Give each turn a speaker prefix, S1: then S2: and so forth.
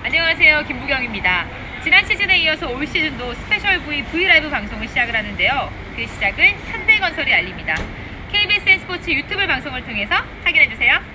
S1: 안녕하세요, 김부경입니다. 지난 시즌에 이어서 올 시즌도 스페셜 V V라이브 방송을 시작을 하는데요. 그 시작을 현대건설이 알립니다. KBSN 스포츠 유튜브 방송을 통해서 확인해주세요.